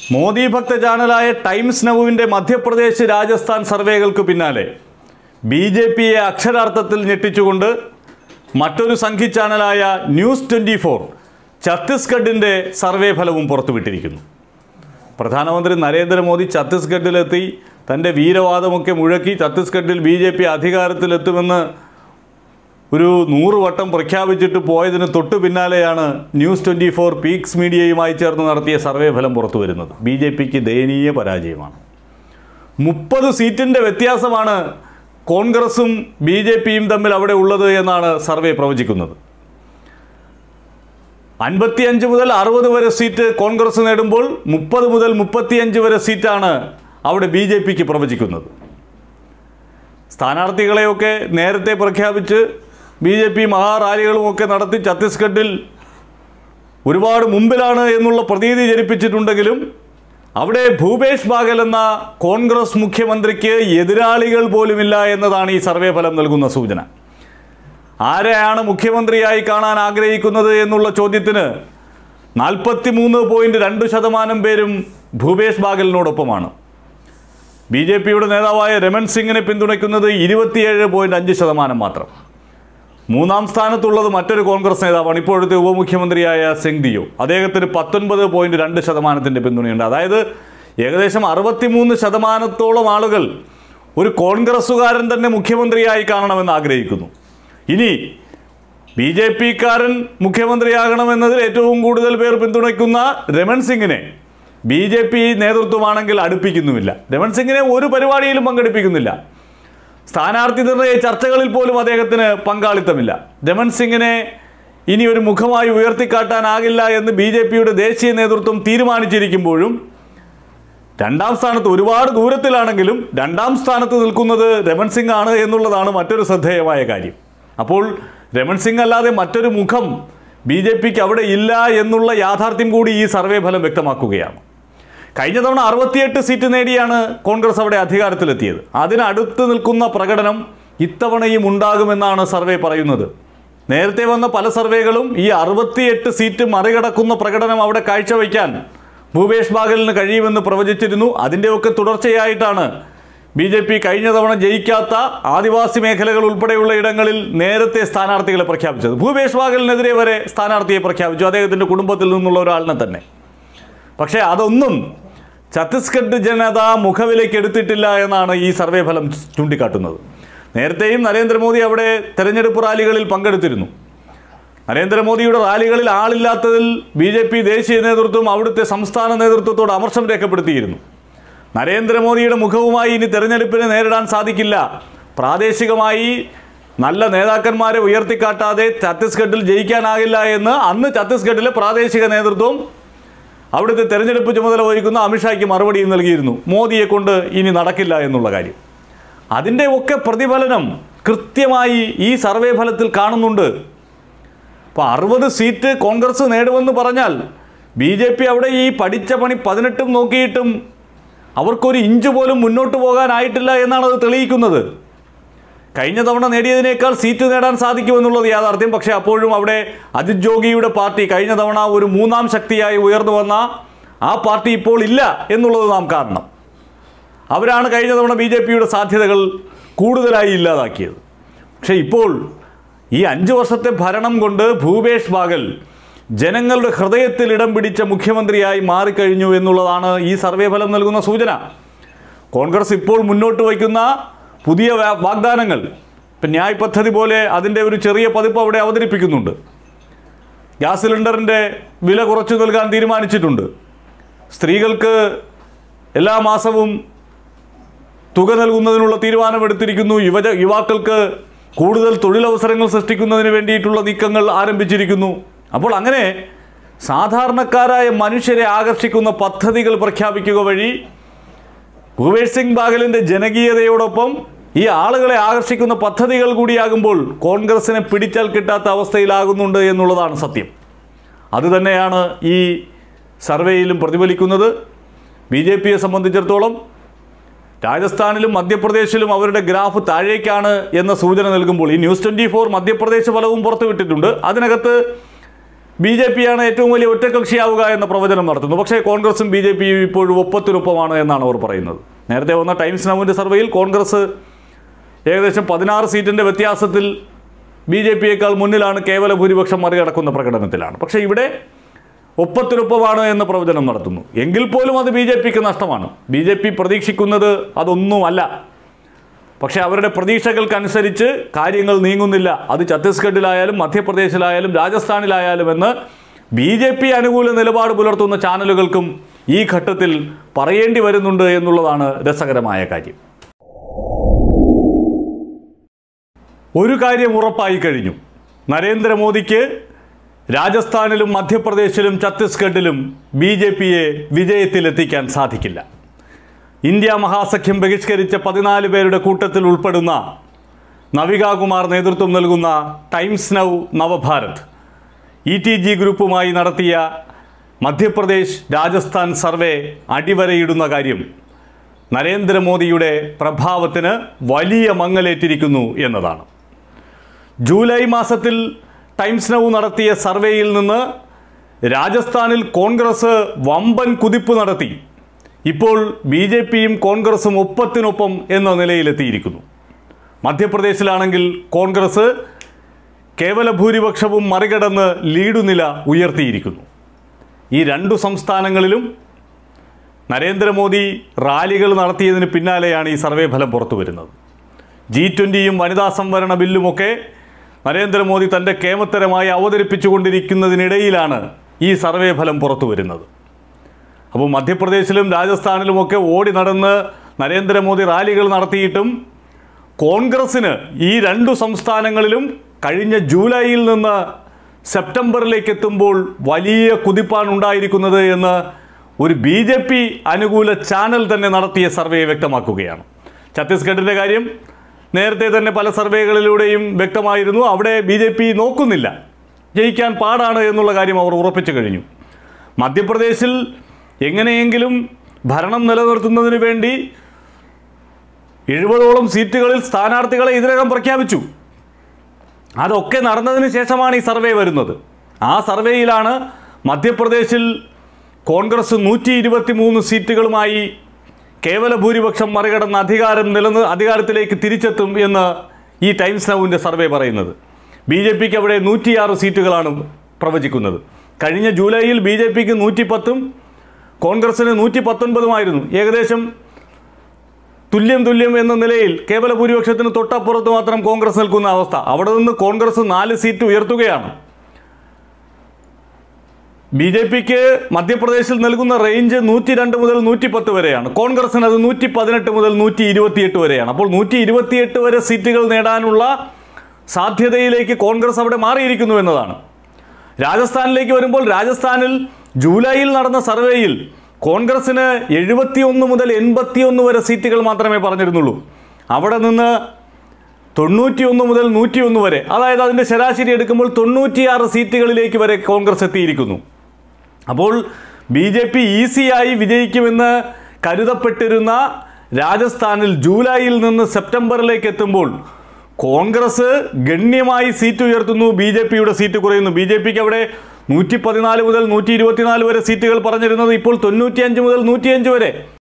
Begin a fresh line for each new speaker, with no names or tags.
മോദി ഭക്ത ചാനലായ ടൈംസ് നൗവിൻ്റെ മധ്യപ്രദേശ് രാജസ്ഥാൻ സർവേകൾക്ക് പിന്നാലെ ബി.ജെ.പിയെ അക്ഷരാർത്ഥത്തിൽ ഞെട്ടിച്ചുകൊണ്ട് മറ്റൊരു സംഘി ചാനലായ ന്യൂസ് 24 ഛത്തീസ്ഗഡിൻ്റെ സർവേ ഫലവും പുറത്തുവിട്ടിരിക്കുന്നു. പ്രധാനമന്ത്രി നരേന്ദ്രമോദി ഛത്തീസ്ഗഡിലെത്തി തൻ്റെ വീരവാദമൊക്കെ മുഴക്കി ഛത്തീസ്ഗഡിൽ ബി.ജെ.പി അധികാരത്തിലെത്തുമെന്ന് ഒരു 100 വട്ടം പ്രഖ്യാപിച്ചിട്ട് പോയതിന് തൊട്ടു പിന്നാലെയാണ് ന്യൂസ് 24 പീക്സ് മീഡിയയുമായി ചേർന്ന് നടത്തിയ സർവേ ഫലം പുറത്തു വരുന്നത്. ബി.ജെ.പിക്ക് ദയനീയ പരാജയമാണ്. 30 സീറ്റിൻ്റെ വ്യത്യാസമാണ് കോൺഗ്രസും ബി.ജെ.പിയും തമ്മിൽ അവിടെ ഉള്ളത് എന്നാണ് സർവേ പ്രവചിക്കുന്നത്. 55 മുതൽ 60 വരെ സീറ്റ് കോൺഗ്രസ് നേടുമ്പോൾ 30 മുതൽ 35 വരെ സീറ്റാണ് അവിടെ ബി.ജെ.പിക്ക് പ്രവചിക്കുന്നത്. സ്ഥാനാർത്ഥികളെയൊക്കെ നേരത്തെ പ്രഖ്യാപിച്ച് ബി.ജെ.പി മഹാറാലികളുമൊക്കെ നടത്തി ഛത്തീസ്ഗഡിൽ ഒരുപാട് മുമ്പിലാണ് എന്നുള്ള പ്രതീതി ജനിപ്പിച്ചിട്ടുണ്ടെങ്കിലും അവിടെ ഭൂപേഷ് ബാഗൽ എന്ന കോൺഗ്രസ് മുഖ്യമന്ത്രിക്ക് എതിരാളികൾ പോലുമില്ല എന്നതാണ് ഈ സർവേ ഫലം നൽകുന്ന സൂചന. ആരെയാണ് മുഖ്യമന്ത്രിയായി കാണാൻ ആഗ്രഹിക്കുന്നത് എന്നുള്ള ചോദ്യത്തിന് 43.2% പേരും ഭൂപേഷ് ബാഗലിനോടൊപ്പമാണ്. ബി.ജെ.പിയുടെ നേതാവായ രമൺ സിംഗിനെ പിന്തുണയ്ക്കുന്നത് 27.5% മാത്രം. മൂന്നാം സ്ഥാനത്തുള്ളത് മറ്റൊരു കോൺഗ്രസ് നേതാവാണ്, ഇപ്പോഴത്തെ ഉപമുഖ്യമന്ത്രിയായ സിംഗ് ദിയോ. അദ്ദേഹത്തിന് 19.2% പിന്തുണയുണ്ട്. അതായത് ഏകദേശം 63% ആളുകൾ ഒരു കോൺഗ്രസ്സുകാരൻ തന്നെ മുഖ്യമന്ത്രിയായി കാണണമെന്ന് ആഗ്രഹിക്കുന്നു. ഇനി ബി.ജെ.പിക്കാരൻ മുഖ്യമന്ത്രിയാകണമെന്നതിൽ ഏറ്റവും കൂടുതൽ പേർ പിന്തുണയ്ക്കുന്ന രമൺ സിംഗിനെ ബി.ജെ.പി നേതൃത്വമാണെങ്കിൽ അടുപ്പിക്കുന്നുമില്ല. രമൺ സിംഗിനെ ഒരു പരിപാടിയിലും പങ്കെടുപ്പിക്കുന്നില്ല. സ്ഥാനാർത്ഥി നിർണയ ചർച്ചകളിൽ പോലും അദ്ദേഹത്തിന് പങ്കാളിത്തമില്ല. രമൺ സിംഗിനെ ഇനി ഒരു മുഖമായി ഉയർത്തിക്കാട്ടാനാകില്ല എന്ന് ബി.ജെ.പിയുടെ ദേശീയ നേതൃത്വം തീരുമാനിച്ചിരിക്കുമ്പോഴും രണ്ടാം സ്ഥാനത്ത്, ഒരുപാട് ദൂരത്തിലാണെങ്കിലും രണ്ടാം സ്ഥാനത്ത് നിൽക്കുന്നത് രമൺ സിംഗ് ആണ് എന്നുള്ളതാണ് മറ്റൊരു ശ്രദ്ധേയമായ കാര്യം. അപ്പോൾ രമൺ സിംഗ് അല്ലാതെ മറ്റൊരു മുഖം ബി.ജെ.പിക്ക് അവിടെ ഇല്ല എന്നുള്ള യാഥാർത്ഥ്യം കൂടി ഈ സർവേ ഫലം വ്യക്തമാക്കുകയാണ്. കഴിഞ്ഞ തവണ 68 സീറ്റ് നേടിയാണ് കോൺഗ്രസ് അവിടെ അധികാരത്തിലെത്തിയത്. അതിനടുത്ത് നിൽക്കുന്ന പ്രകടനം ഇത്തവണയും ഉണ്ടാകുമെന്നാണ് സർവേ പറയുന്നത്. നേരത്തെ വന്ന പല സർവേകളും ഈ 68 സീറ്റ് മറികടക്കുന്ന പ്രകടനം അവിടെ കാഴ്ചവെക്കാൻ ഭൂപേഷ് ബാഗലിന് കഴിയുമെന്ന് പ്രവചിച്ചിരുന്നു. അതിൻ്റെയൊക്കെ തുടർച്ചയായിട്ടാണ് ബി.ജെ.പി കഴിഞ്ഞ തവണ ജയിക്കാത്ത ആദിവാസി മേഖലകൾ ഉൾപ്പെടെയുള്ള ഇടങ്ങളിൽ നേരത്തെ സ്ഥാനാർത്ഥികളെ പ്രഖ്യാപിച്ചത്. ഭൂപേഷ് ബാഗലിനെതിരെ വരെ സ്ഥാനാർത്ഥിയെ പ്രഖ്യാപിച്ചു, അദ്ദേഹത്തിൻ്റെ കുടുംബത്തിൽ നിന്നുള്ള ഒരാളിനെ തന്നെ. പക്ഷേ അതൊന്നും ഛത്തീസ്ഗഡ് ജനത മുഖവിലേക്ക് എടുത്തിട്ടില്ല എന്നാണ് ഈ സർവേ ഫലം ചൂണ്ടിക്കാട്ടുന്നത്. നേരത്തെയും നരേന്ദ്രമോദി അവിടെ തെരഞ്ഞെടുപ്പ് റാലികളിൽ പങ്കെടുത്തിരുന്നു. നരേന്ദ്രമോദിയുടെ റാലികളിൽ ആളില്ലാത്തതിൽ ബി.ജെ.പി ദേശീയ നേതൃത്വം അവിടുത്തെ സംസ്ഥാന നേതൃത്വത്തോട് അമർഷം രേഖപ്പെടുത്തിയിരുന്നു. നരേന്ദ്രമോദിയുടെ മുഖവുമായി ഇനി തെരഞ്ഞെടുപ്പിനെ നേരിടാൻ സാധിക്കില്ല, പ്രാദേശികമായി നല്ല നേതാക്കന്മാരെ ഉയർത്തിക്കാട്ടാതെ ഛത്തീസ്ഗഡിൽ ജയിക്കാനാകില്ല എന്ന് അന്ന് ഛത്തീസ്ഗഡിലെ പ്രാദേശിക നേതൃത്വം അവിടുത്തെ തെരഞ്ഞെടുപ്പ് ചുമതല വഹിക്കുന്ന അമിത്ഷായ്ക്ക് മറുപടിയും നൽകിയിരുന്നു, മോദിയെ കൊണ്ട് ഇനി നടക്കില്ല എന്നുള്ള കാര്യം. അതിൻ്റെ ഒക്കെ പ്രതിഫലനം കൃത്യമായി ഈ സർവേ ഫലത്തിൽ കാണുന്നുണ്ട്. അപ്പോൾ 60 സീറ്റ് കോൺഗ്രസ് നേടുമെന്ന് പറഞ്ഞാൽ ബി.ജെ.പി അവിടെ ഈ പഠിച്ച പണി 18 നോക്കിയിട്ടും അവർക്കൊരു ഇഞ്ച് പോലും മുന്നോട്ട് പോകാനായിട്ടില്ല എന്നാണ് അത് തെളിയിക്കുന്നത്. കഴിഞ്ഞ തവണ നേടിയതിനേക്കാൾ സീറ്റ് നേടാൻ സാധിക്കുമെന്നുള്ളത് യാഥാർത്ഥ്യം. പക്ഷേ അപ്പോഴും അവിടെ അജിത് ജോഗിയുടെ പാർട്ടി കഴിഞ്ഞ തവണ ഒരു മൂന്നാം ശക്തിയായി ഉയർന്നു വന്ന ആ പാർട്ടി ഇപ്പോൾ ഇല്ല എന്നുള്ളത് നാം കാണണം. അവരാണ് കഴിഞ്ഞ തവണ ബി.ജെ.പിയുടെ സാധ്യതകൾ കൂടുതലായി ഇല്ലാതാക്കിയത്. പക്ഷേ ഇപ്പോൾ ഈ 5 വർഷത്തെ ഭരണം കൊണ്ട് ഭൂപേഷ് ബാഗൽ ജനങ്ങളുടെ ഹൃദയത്തിൽ ഇടം പിടിച്ച മുഖ്യമന്ത്രിയായി മാറിക്കഴിഞ്ഞു എന്നുള്ളതാണ് ഈ സർവേ ഫലം നൽകുന്ന സൂചന. കോൺഗ്രസ് ഇപ്പോൾ മുന്നോട്ട് വയ്ക്കുന്ന പുതിയ വാഗ്ദാനങ്ങൾ, ഇപ്പം ന്യായ് പദ്ധതി പോലെ അതിൻ്റെ ഒരു ചെറിയ പതിപ്പ് അവിടെ അവതരിപ്പിക്കുന്നുണ്ട്. ഗ്യാസ് സിലിണ്ടറിൻ്റെ വില കുറച്ചു നൽകാൻ തീരുമാനിച്ചിട്ടുണ്ട്. സ്ത്രീകൾക്ക് എല്ലാ മാസവും തുക നൽകുന്നതിനുള്ള തീരുമാനമെടുത്തിരിക്കുന്നു. യുവാക്കൾക്ക് കൂടുതൽ തൊഴിലവസരങ്ങൾ സൃഷ്ടിക്കുന്നതിന് വേണ്ടിയിട്ടുള്ള നീക്കങ്ങൾ ആരംഭിച്ചിരിക്കുന്നു. അപ്പോൾ അങ്ങനെ സാധാരണക്കാരായ മനുഷ്യരെ ആകർഷിക്കുന്ന പദ്ധതികൾ പ്രഖ്യാപിക്കുക വഴി ഭൂപേഷ് സിംഗ് ബാഗലിൻ്റെ ജനകീയതയോടൊപ്പം ഈ ആളുകളെ ആകർഷിക്കുന്ന പദ്ധതികൾ കൂടിയാകുമ്പോൾ കോൺഗ്രസിനെ പിടിച്ചാൽ കിട്ടാത്ത അവസ്ഥയിലാകുന്നുണ്ട് എന്നുള്ളതാണ് സത്യം. അതുതന്നെയാണ് ഈ സർവേയിലും പ്രതിഫലിക്കുന്നത്. ബി.ജെ.പിയെ സംബന്ധിച്ചിടത്തോളം രാജസ്ഥാനിലും മധ്യപ്രദേശിലും അവരുടെ ഗ്രാഫ് താഴേക്കാണ് എന്ന സൂചന നൽകുമ്പോൾ ഈ ന്യൂസ് 24 മധ്യപ്രദേശ് ഫലവും പുറത്തുവിട്ടിട്ടുണ്ട്. അതിനകത്ത് BJP-യാണ് ഏറ്റവും വലിയ ഒറ്റകക്ഷിയാവുക എന്ന പ്രവചനം നടത്തുന്നു. പക്ഷേ കോൺഗ്രസും BJP-യും ഇപ്പോഴും ഒപ്പത്തിനൊപ്പമാണ് എന്നാണ് അവർ പറയുന്നത്. നേരത്തെ വന്ന ടൈംസ് നൗവിൻ്റെ സർവേയിൽ കോൺഗ്രസ് ഏകദേശം 16 സീറ്റിൻ്റെ വ്യത്യാസത്തിൽ BJP-യേക്കാൾ മുന്നിലാണ്, കേവല ഭൂരിപക്ഷം മറികടക്കുന്ന പ്രകടനത്തിലാണ്. പക്ഷേ ഇവിടെ ഒപ്പത്തിനൊപ്പമാണ് എന്ന പ്രവചനം നടത്തുന്നു. എങ്കിൽ പോലും അത് BJP-ക്ക് നഷ്ടമാണ്. BJP പ്രതീക്ഷിക്കുന്നത് അതൊന്നുമല്ല. പക്ഷേ അവരുടെ പ്രതീക്ഷകൾക്കനുസരിച്ച് കാര്യങ്ങൾ നീങ്ങുന്നില്ല. അത് ഛത്തീസ്ഗഡിലായാലും മധ്യപ്രദേശിലായാലും രാജസ്ഥാനിലായാലും എന്ന് BJP അനുകൂല നിലപാട് പുലർത്തുന്ന ചാനലുകൾക്കും ഈ ഘട്ടത്തിൽ പറയേണ്ടി വരുന്നുണ്ട് എന്നുള്ളതാണ് രസകരമായ കാര്യം. ഒരു കാര്യം ഉറപ്പായി കഴിഞ്ഞു. നരേന്ദ്രമോദിക്ക് രാജസ്ഥാനിലും മധ്യപ്രദേശിലും ഛത്തീസ്ഗഡിലും BJP-യെ വിജയത്തിലെത്തിക്കാൻ സാധിക്കില്ല. ഇന്ത്യ മഹാസഖ്യം ബഹിഷ്കരിച്ച 14 പേരുടെ കൂട്ടത്തിൽ ഉൾപ്പെടുന്ന നവികാകുമാർ നേതൃത്വം നൽകുന്ന ടൈംസ് നൗ നവഭാരത് ETG ഗ്രൂപ്പുമായി നടത്തിയ മധ്യപ്രദേശ് രാജസ്ഥാൻ സർവേ അടിവരയിടുന്ന കാര്യം നരേന്ദ്രമോദിയുടെ പ്രഭാവത്തിന് വലിയ മങ്ങലേറ്റിരിക്കുന്നു എന്നതാണ്. ജൂലൈ മാസത്തിൽ ടൈംസ് നൗ നടത്തിയ സർവേയിൽ നിന്ന് രാജസ്ഥാനിൽ കോൺഗ്രസ് വമ്പൻ കുതിപ്പ് നടത്തി. ഇപ്പോൾ BJP-യും കോൺഗ്രസും ഒപ്പത്തിനൊപ്പം എന്ന നിലയിലെത്തിയിരിക്കുന്നു. മധ്യപ്രദേശിലാണെങ്കിൽ കോൺഗ്രസ് കേവല ഭൂരിപക്ഷവും മറികടന്ന് ലീഡ് നില ഉയർത്തിയിരിക്കുന്നു. ഈ 2 സംസ്ഥാനങ്ങളിലും നരേന്ദ്രമോദി റാലികൾ നടത്തിയതിന് പിന്നാലെയാണ് ഈ സർവേ ഫലം പുറത്തു വരുന്നത്. G20യും വനിതാ സംവരണ ബില്ലുമൊക്കെ നരേന്ദ്രമോദി തൻ്റെ കേമത്തരമായി അവതരിപ്പിച്ചുകൊണ്ടിരിക്കുന്നതിനിടയിലാണ് ഈ സർവേ ഫലം പുറത്തു വരുന്നത്. അപ്പോൾ മധ്യപ്രദേശിലും രാജസ്ഥാനിലുമൊക്കെ ഓടി നടന്ന് നരേന്ദ്രമോദി റാലികൾ നടത്തിയിട്ടും കോൺഗ്രസ്സിന് ഈ 2 സംസ്ഥാനങ്ങളിലും കഴിഞ്ഞ ജൂലൈയിൽ നിന്ന് സെപ്റ്റംബറിലേക്ക് എത്തുമ്പോൾ വലിയ കുതിപ്പാണ് ഉണ്ടായിരിക്കുന്നത് എന്ന് ഒരു BJP അനുകൂല ചാനൽ തന്നെ നടത്തിയ സർവേ വ്യക്തമാക്കുകയാണ്. ഛത്തീസ്ഗഡിൻ്റെ കാര്യം നേരത്തെ തന്നെ പല സർവേകളിലൂടെയും വ്യക്തമായിരുന്നു. അവിടെ BJP നോക്കുന്നില്ല, ജയിക്കാൻ പാടാണ് എന്നുള്ള കാര്യം അവർ ഉറപ്പിച്ചു കഴിഞ്ഞു. മധ്യപ്രദേശിൽ എങ്ങനെയെങ്കിലും ഭരണം നിലനിർത്തുന്നതിന് വേണ്ടി 70ഓളം സീറ്റുകളിൽ സ്ഥാനാർത്ഥികളെ ഇതിനകം പ്രഖ്യാപിച്ചു. അതൊക്കെ നടന്നതിന് ശേഷമാണ് ഈ സർവേ വരുന്നത്. ആ സർവേയിലാണ് മധ്യപ്രദേശിൽ കോൺഗ്രസ് 123 സീറ്റുകളുമായി കേവല ഭൂരിപക്ഷം മറികടന്ന് അധികാരത്തിലേക്ക് തിരിച്ചെത്തും എന്ന് ഈ ടൈംസ് നൗവിൻ്റെ സർവേ പറയുന്നത്. BJP-ക്ക് അവിടെ 106 സീറ്റുകളാണ് പ്രവചിക്കുന്നത്. കഴിഞ്ഞ ജൂലൈയിൽ BJP-ക്ക് 110ഉം കോൺഗ്രസിന് 119ഉമായിരുന്നു. ഏകദേശം തുല്യം എന്ന നിലയിൽ കേവല ഭൂരിപക്ഷത്തിന് തൊട്ടപ്പുറത്ത് മാത്രം കോൺഗ്രസ് നിൽക്കുന്ന അവസ്ഥ. അവിടെ നിന്ന് കോൺഗ്രസ് 4 സീറ്റ് ഉയർത്തുകയാണ്. BJP-ക്ക് മധ്യപ്രദേശിൽ നൽകുന്ന റേഞ്ച് 102 മുതൽ 110 വരെയാണ്. കോൺഗ്രസിന് അത് 118 മുതൽ 128 വരെയാണ്. അപ്പോൾ 128 വരെ സീറ്റുകൾ നേടാനുള്ള സാധ്യതയിലേക്ക് കോൺഗ്രസ് അവിടെ മാറിയിരിക്കുന്നു എന്നതാണ്. രാജസ്ഥാനിലേക്ക് വരുമ്പോൾ രാജസ്ഥാനിൽ ജൂലൈയിൽ നടന്ന സർവേയിൽ കോൺഗ്രസിന് 71 മുതൽ 81 വരെ സീറ്റുകൾ മാത്രമേ പറഞ്ഞിരുന്നുള്ളൂ. അവിടെ നിന്ന് 91 മുതൽ 101 വരെ, അതായത് അതിൻ്റെ ശരാശരി എടുക്കുമ്പോൾ 96 സീറ്റുകളിലേക്ക് വരെ കോൺഗ്രസ് എത്തിയിരിക്കുന്നു. അപ്പോൾ BJP ഈസിയായി വിജയിക്കുമെന്ന് കരുതപ്പെട്ടിരുന്ന രാജസ്ഥാനിൽ ജൂലൈയിൽ നിന്ന് സെപ്റ്റംബറിലേക്ക് എത്തുമ്പോൾ കോൺഗ്രസ് ഗണ്യമായി സീറ്റ് ഉയർത്തുന്നു, BJP-യുടെ സീറ്റ് കുറയുന്നു. BJP-ക്ക് അവിടെ 114 മുതൽ 124 വരെ സീറ്റുകൾ പറഞ്ഞിരുന്നത് ഇപ്പോൾ 95 മുതൽ 105 വരെ.